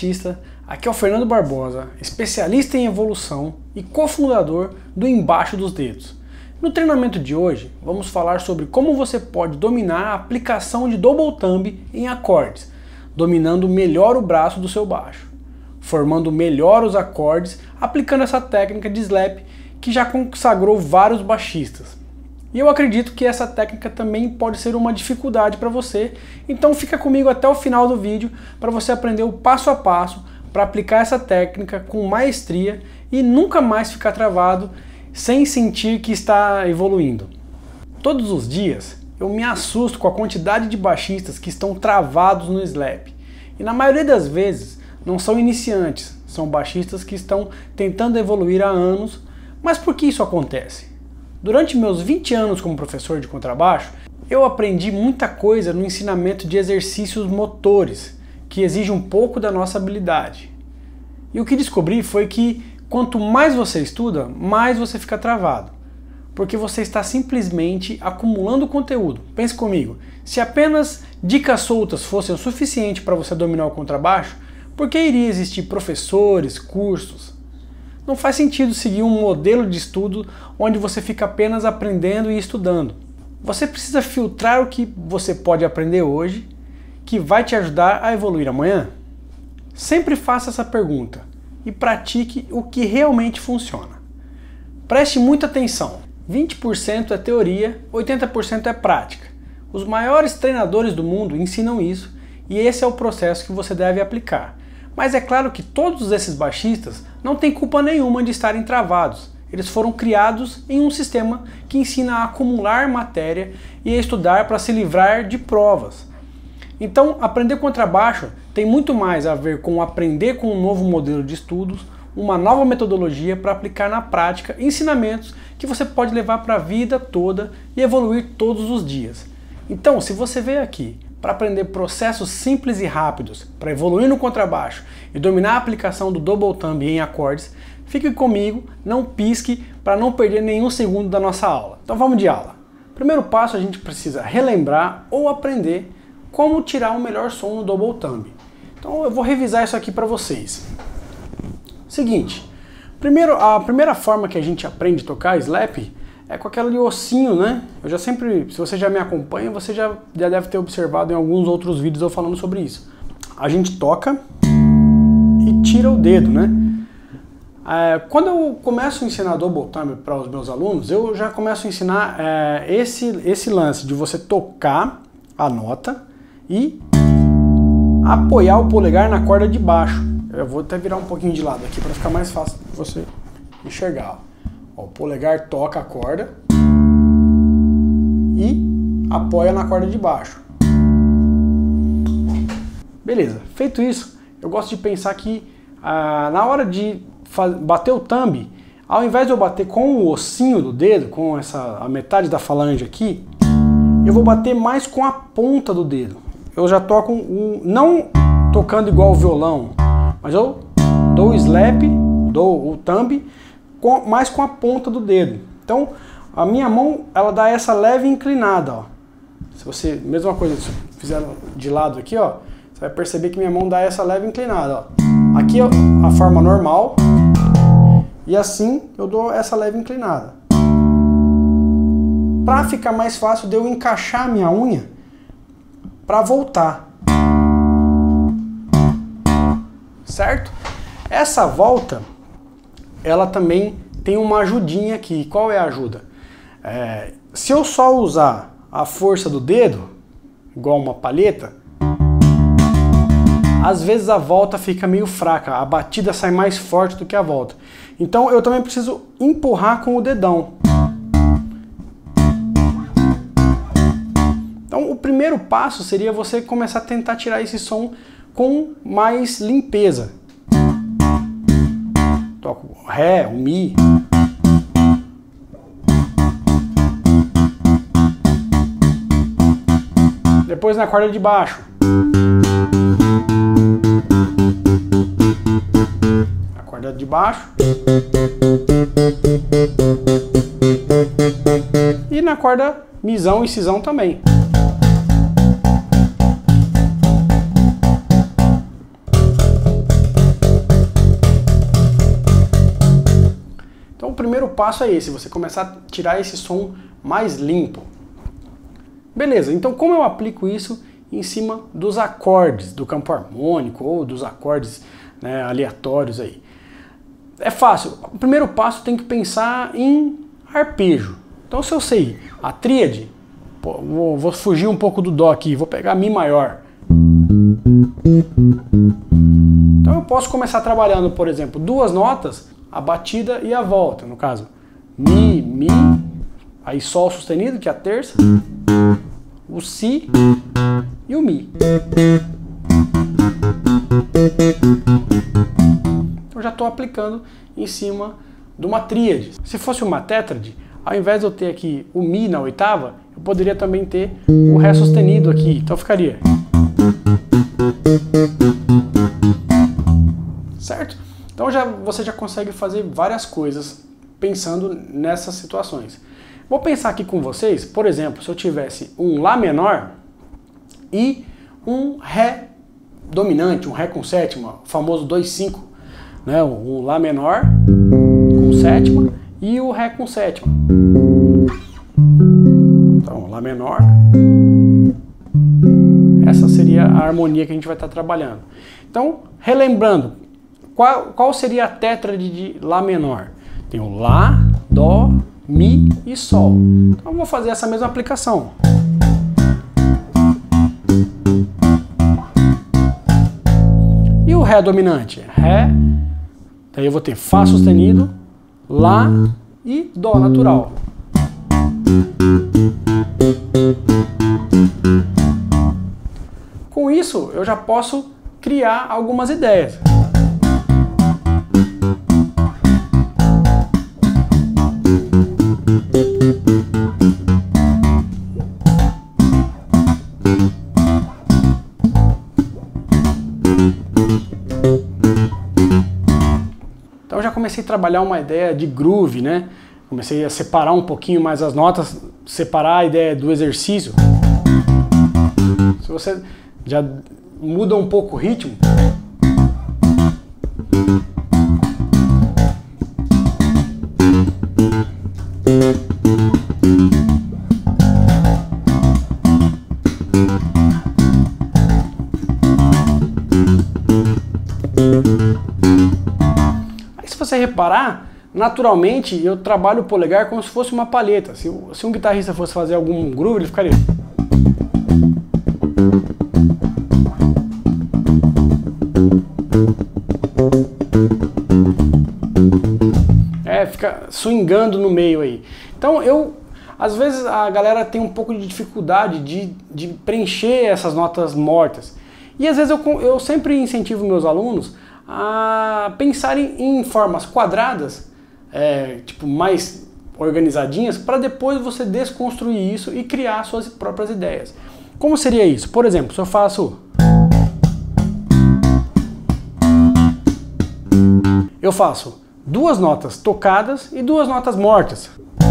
baixista, aqui é o Fernando Barbosa, especialista em evolução e cofundador do Embaixo dos Dedos. No treinamento de hoje, vamos falar sobre como você pode dominar a aplicação de double thumb em acordes, dominando melhor o braço do seu baixo, formando melhor os acordes, aplicando essa técnica de slap que já consagrou vários baixistas. E eu acredito que essa técnica também pode ser uma dificuldade para você, então fica comigo até o final do vídeo para você aprender o passo a passo para aplicar essa técnica com maestria e nunca mais ficar travado sem sentir que está evoluindo. Todos os dias eu me assusto com a quantidade de baixistas que estão travados no slap. E na maioria das vezes não são iniciantes, são baixistas que estão tentando evoluir há anos. Mas por que isso acontece? Durante meus 20 anos como professor de contrabaixo, eu aprendi muita coisa no ensinamento de exercícios motores, que exige um pouco da nossa habilidade. E o que descobri foi que quanto mais você estuda, mais você fica travado. Porque você está simplesmente acumulando conteúdo. Pense comigo, se apenas dicas soltas fossem o suficiente para você dominar o contrabaixo, por que iria existir professores, cursos? Não faz sentido seguir um modelo de estudo onde você fica apenas aprendendo e estudando. Você precisa filtrar o que você pode aprender hoje, que vai te ajudar a evoluir amanhã. Sempre faça essa pergunta e pratique o que realmente funciona. Preste muita atenção. 20% é teoria, 80% é prática. Os maiores treinadores do mundo ensinam isso e esse é o processo que você deve aplicar. Mas é claro que todos esses baixistas não têm culpa nenhuma de estarem travados. Eles foram criados em um sistema que ensina a acumular matéria e a estudar para se livrar de provas. Então, aprender contrabaixo tem muito mais a ver com aprender com um novo modelo de estudos, uma nova metodologia para aplicar na prática ensinamentos que você pode levar para a vida toda e evoluir todos os dias. Então, se você veio aqui para aprender processos simples e rápidos, para evoluir no contrabaixo e dominar a aplicação do double thumb em acordes, fique comigo, não pisque para não perder nenhum segundo da nossa aula. Então vamos de aula. Primeiro passo, a gente precisa relembrar ou aprender como tirar o melhor som no double thumb. Então eu vou revisar isso aqui para vocês. Seguinte, a primeira forma que a gente aprende a tocar slap é com aquele ossinho, né? Se você já me acompanha, você já deve ter observado em alguns outros vídeos eu falando sobre isso. A gente toca e tira o dedo, né? Quando eu começo a ensinar double thumb para os meus alunos, eu já começo a ensinar esse lance de você tocar a nota e apoiar o polegar na corda de baixo. Eu vou até virar um pouquinho de lado aqui para ficar mais fácil de você enxergar. Ó, o polegar toca a corda e apoia na corda de baixo. Beleza, feito isso, eu gosto de pensar que na hora de bater o thumb, ao invés de eu bater com o ossinho do dedo, com a metade da falange aqui, eu vou bater mais com a ponta do dedo. Eu já toco, não tocando igual o violão, mas eu dou o slap, dou o thumb, mais com a ponta do dedo. Então, a minha mão, ela dá essa leve inclinada, ó. Se você, mesma coisa, se fizer de lado aqui, ó, você vai perceber que minha mão dá essa leve inclinada, ó. Aqui é a forma normal, e assim eu dou essa leve inclinada. Para ficar mais fácil de eu encaixar a minha unha para voltar. Certo? Essa volta, ela também tem uma ajudinha aqui. Qual é a ajuda? Se eu só usar a força do dedo, igual uma palheta, às vezes a volta fica meio fraca, a batida sai mais forte do que a volta. Então eu também preciso empurrar com o dedão. Então o primeiro passo seria você começar a tentar tirar esse som com mais limpeza. Toco o Ré, o Mi. Depois na corda de baixo. A corda de baixo. E na corda Mizão e Cisão também. Então o primeiro passo é esse, você começar a tirar esse som mais limpo. Beleza, então como eu aplico isso em cima dos acordes do campo harmônico ou dos acordes, né, aleatórios aí? É fácil. O primeiro passo tem que pensar em arpejo. Então se eu sei a tríade, vou fugir um pouco do Dó aqui, vou pegar Mi maior. Então eu posso começar trabalhando, por exemplo, duas notas, a batida e a volta, no caso Mi, Mi, aí Sol sustenido, que é a terça, o Si e o Mi. Então já estou aplicando em cima de uma tríade. Se fosse uma tétrade, ao invés de eu ter aqui o Mi na oitava, eu poderia também ter o Ré sustenido aqui. Então ficaria. Certo? Então você já consegue fazer várias coisas pensando nessas situações. Vou pensar aqui com vocês, por exemplo, se eu tivesse um Lá menor e um Ré dominante, um Ré com sétima, o famoso 2/5, né? Um Lá menor com sétima e o Ré com sétima. Então, Lá menor, essa seria a harmonia que a gente vai estar trabalhando. Então, relembrando, qual seria a tétrade de Lá menor? Tem o Lá, Dó, Mi e Sol. Então eu vou fazer essa mesma aplicação. E o Ré dominante? Ré, daí eu vou ter Fá sustenido, Lá e Dó natural. Com isso eu já posso criar algumas ideias. Então já comecei a trabalhar uma ideia de groove, né? Comecei a separar um pouquinho mais as notas, separar a ideia do exercício. Se você já muda um pouco o ritmo, aí se você reparar, naturalmente eu trabalho o polegar como se fosse uma palheta. Se um guitarrista fosse fazer algum groove, ele ficaria... fica swingando no meio aí. Então às vezes a galera tem um pouco de dificuldade de preencher essas notas mortas. E às vezes eu sempre incentivo meus alunos a pensarem em formas quadradas, tipo mais organizadinhas, para depois você desconstruir isso e criar suas próprias ideias. Como seria isso? Por exemplo, se eu faço... Eu faço duas notas tocadas e duas notas mortas.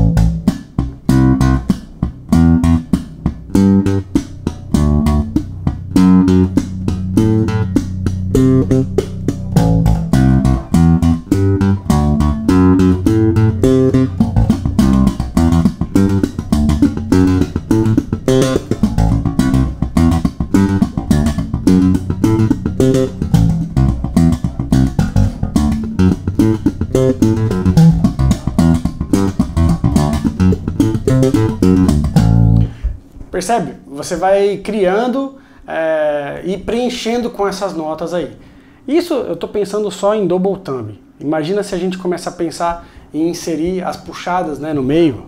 Percebe? Você vai criando e preenchendo com essas notas aí. Isso eu estou pensando só em double thumb. Imagina se a gente começa a pensar em inserir as puxadas, né, no meio.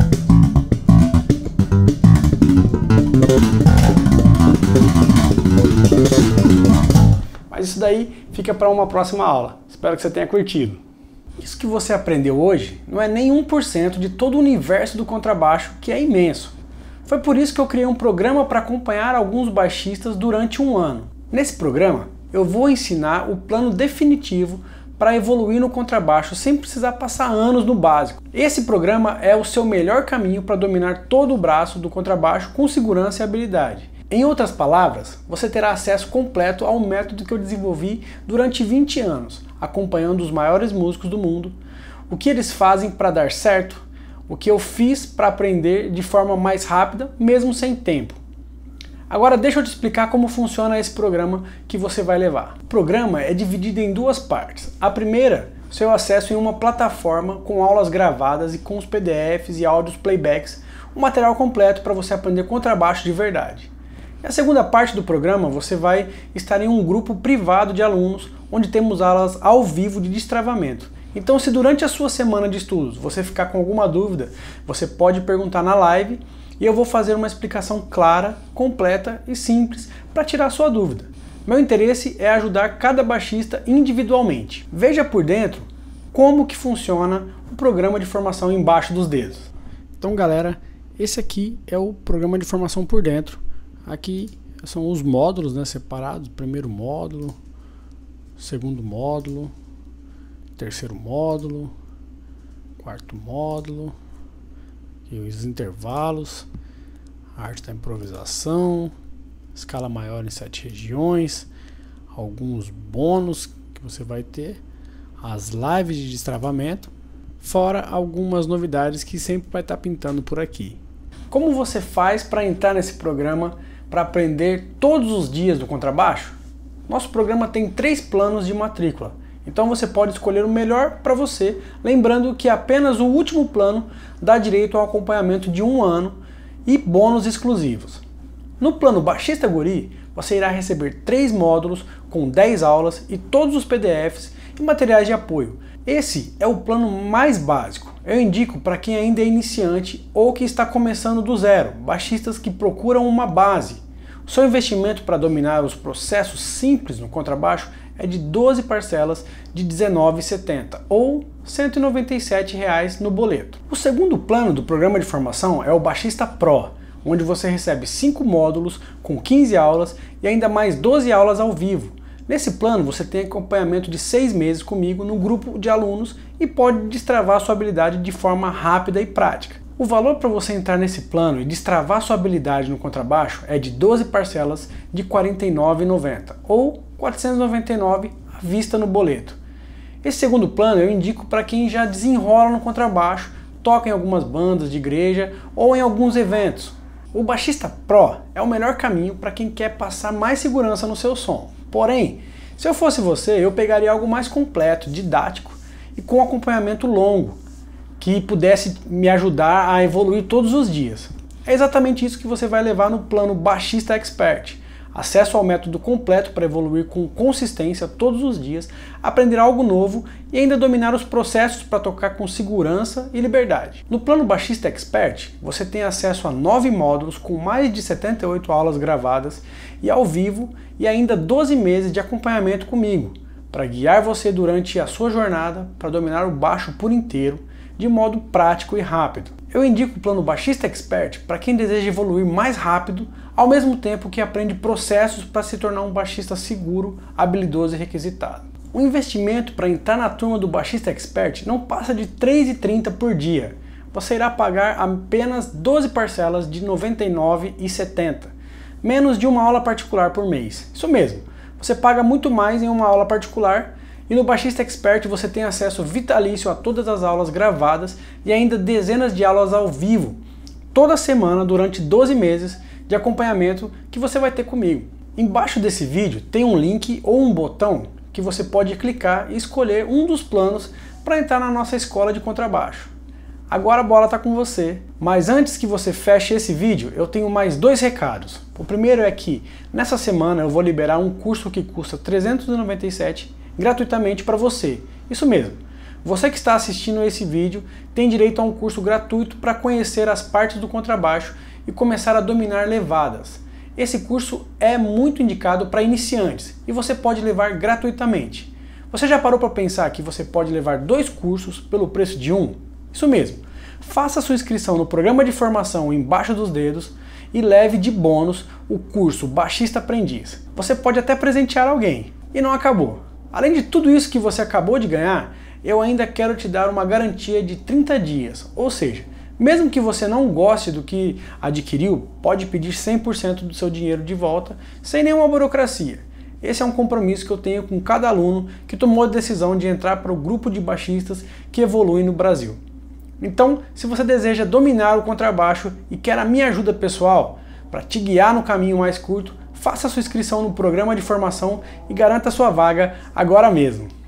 Mas isso daí fica para uma próxima aula. Espero que você tenha curtido. Isso que você aprendeu hoje não é nem 1% de todo o universo do contrabaixo, que é imenso. Foi por isso que eu criei um programa para acompanhar alguns baixistas durante um ano. Nesse programa, eu vou ensinar o plano definitivo para evoluir no contrabaixo sem precisar passar anos no básico. Esse programa é o seu melhor caminho para dominar todo o braço do contrabaixo com segurança e habilidade. Em outras palavras, você terá acesso completo ao método que eu desenvolvi durante 20 anos, acompanhando os maiores músicos do mundo, o que eles fazem para dar certo, o que eu fiz para aprender de forma mais rápida, mesmo sem tempo. Agora deixa eu te explicar como funciona esse programa que você vai levar. O programa é dividido em duas partes. A primeira, seu acesso em uma plataforma com aulas gravadas e com os PDFs e áudios playbacks, um material completo para você aprender contrabaixo de verdade. E a segunda parte do programa, você vai estar em um grupo privado de alunos, onde temos aulas ao vivo de destravamento. Então, se durante a sua semana de estudos você ficar com alguma dúvida, você pode perguntar na live e eu vou fazer uma explicação clara, completa e simples para tirar a sua dúvida. Meu interesse é ajudar cada baixista individualmente. Veja por dentro como que funciona o programa de formação embaixo dos dedos. Então, galera, esse aqui é o programa de formação por dentro. Aqui são os módulos, né, separados. Primeiro módulo, segundo módulo, terceiro módulo, quarto módulo, e os intervalos, a arte da improvisação, escala maior em 7 regiões, alguns bônus que você vai ter, as lives de destravamento, fora algumas novidades que sempre vai estar pintando por aqui. Como você faz para entrar nesse programa para aprender todos os dias do contrabaixo? Nosso programa tem 3 planos de matrícula, então você pode escolher o melhor para você, lembrando que apenas o último plano dá direito ao acompanhamento de 1 ano e bônus exclusivos. No plano Baixista Guri, você irá receber 3 módulos com 10 aulas e todos os PDFs e materiais de apoio. Esse é o plano mais básico. Eu indico para quem ainda é iniciante ou que está começando do zero, baixistas que procuram uma base. O seu investimento para dominar os processos simples no contrabaixo é de 12 parcelas de R$ 19,70 ou R$ 197 no boleto. O segundo plano do programa de formação é o Baixista Pro, onde você recebe 5 módulos com 15 aulas e ainda mais 12 aulas ao vivo. Nesse plano você tem acompanhamento de 6 meses comigo no grupo de alunos e pode destravar sua habilidade de forma rápida e prática. O valor para você entrar nesse plano e destravar sua habilidade no contrabaixo é de 12 parcelas de R$ 49,90 ou R$ 499 à vista no boleto. Esse segundo plano eu indico para quem já desenrola no contrabaixo, toca em algumas bandas de igreja ou em alguns eventos. O Baixista Pro é o melhor caminho para quem quer passar mais segurança no seu som. Porém, se eu fosse você, eu pegaria algo mais completo, didático e com acompanhamento longo, que pudesse me ajudar a evoluir todos os dias. É exatamente isso que você vai levar no plano Baixista Expert. Acesso ao método completo para evoluir com consistência todos os dias, aprender algo novo e ainda dominar os processos para tocar com segurança e liberdade. No plano Baixista Expert, você tem acesso a 9 módulos com mais de 78 aulas gravadas e ao vivo e ainda 12 meses de acompanhamento comigo, para guiar você durante a sua jornada para dominar o baixo por inteiro, de modo prático e rápido. Eu indico o plano Baixista Expert para quem deseja evoluir mais rápido, ao mesmo tempo que aprende processos para se tornar um baixista seguro, habilidoso e requisitado. O investimento para entrar na turma do Baixista Expert não passa de R$ 3,30 por dia. Você irá pagar apenas 12 parcelas de R$ 99,70, menos de uma aula particular por mês. Isso mesmo, você paga muito mais em uma aula particular. E no Baixista Expert você tem acesso vitalício a todas as aulas gravadas e ainda dezenas de aulas ao vivo, toda semana durante 12 meses de acompanhamento que você vai ter comigo. Embaixo desse vídeo tem um link ou um botão que você pode clicar e escolher um dos planos para entrar na nossa escola de contrabaixo. Agora a bola está com você, mas antes que você feche esse vídeo, eu tenho mais 2 recados. O primeiro é que nessa semana eu vou liberar um curso que custa R$ 397 gratuitamente para você. Isso mesmo, você que está assistindo esse vídeo tem direito a um curso gratuito para conhecer as partes do contrabaixo e começar a dominar levadas. Esse curso é muito indicado para iniciantes e você pode levar gratuitamente. Você já parou para pensar que você pode levar 2 cursos pelo preço de um? Isso mesmo, faça sua inscrição no programa de formação embaixo dos dedos e leve de bônus o curso Baixista Aprendiz. Você pode até presentear alguém. E não acabou. Além de tudo isso que você acabou de ganhar, eu ainda quero te dar uma garantia de 30 dias, ou seja, mesmo que você não goste do que adquiriu, pode pedir 100% do seu dinheiro de volta, sem nenhuma burocracia. Esse é um compromisso que eu tenho com cada aluno que tomou a decisão de entrar para o grupo de baixistas que evolui no Brasil. Então, se você deseja dominar o contrabaixo e quer a minha ajuda pessoal para te guiar no caminho mais curto, faça sua inscrição no programa de formação e garanta sua vaga agora mesmo.